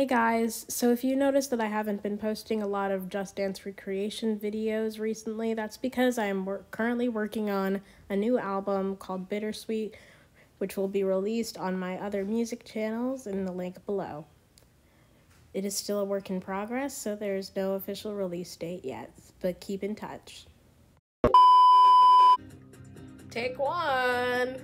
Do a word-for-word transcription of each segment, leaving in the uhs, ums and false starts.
guys, so if you notice that I haven't been posting a lot of Just Dance recreation videos recently, that's because I am wor- currently working on a new album called Bittersweet, which will be released on my other music channels in the link below. It is still a work in progress, so there's no official release date yet, but keep in touch. Take one!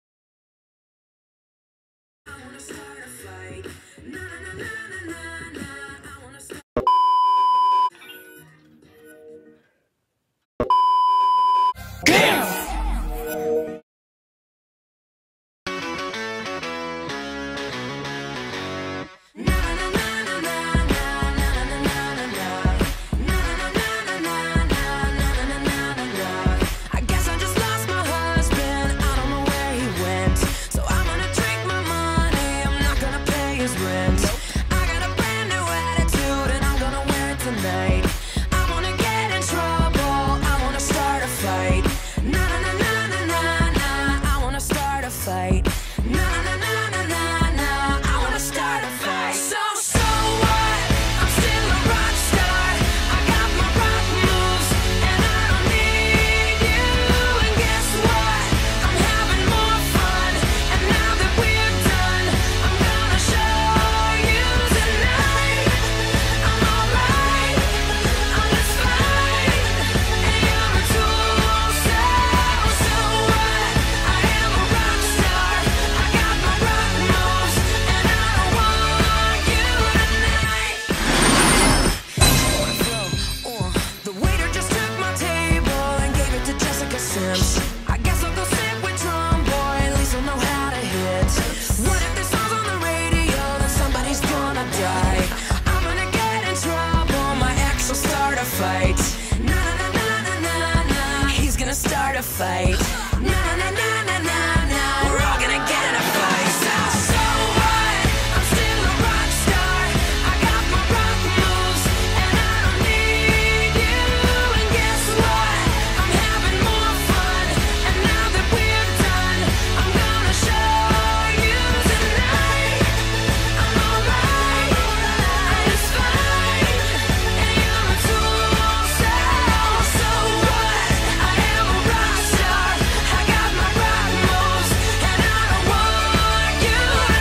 I guess I'll go sit with Tom Boy, at least I'll know how to hit. What if this song's on the radio, then somebody's gonna die? I'm gonna get in trouble, my ex will start a fight. Na na na na na na, he's gonna start a fight. Na na na na na na, we're all gonna get in a fight. So, so what? I'm still a rock star. I got my rock moves, and I don't need you. And guess what? I'm having more fun. And now that we're done, I'm gonna show you tonight. I'm alright, I'm just fine. And you're a tool, so, so what? I am a rock star. I got my rock moves, and I don't want you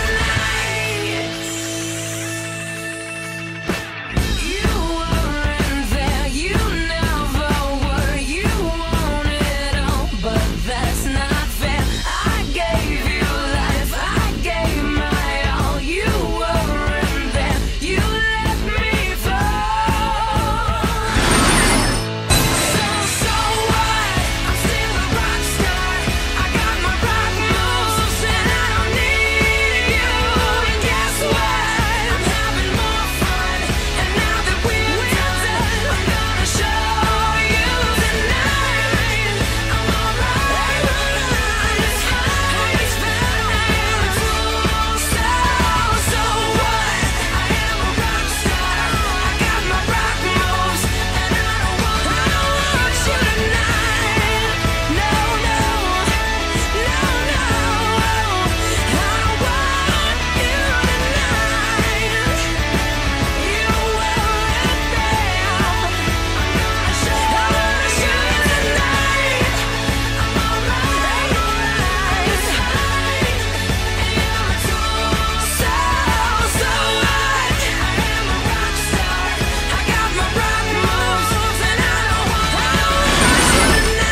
tonight. You weren't there, you never were. You wanted all, but that's not fair. I gave you life, I gave my all. You weren't there, you let me fall. So, so what? I'm still a rock star. I got my rock moves, and I don't need you. And guess what? I'm having more fun. And now that we're done, I'm gonna show you tonight. I'm alright, I'm just fine, it's fine. So, so what? I am a rock star. I got my rock moves, and I don't want, I don't want you tonight. No, no, no, no. I don't want you tonight. You weren't there. I'm gonna show you tonight. I'm alright, it's fine. And you're a tool, so, so what? I am a rock star. I got my rock moves, and I don't want, I don't want you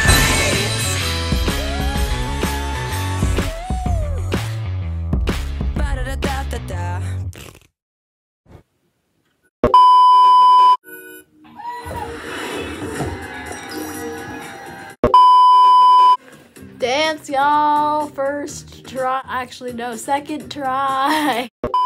tonight. Ba-da-da-da-da-da. Dance, y'all! First try, actually no, second try.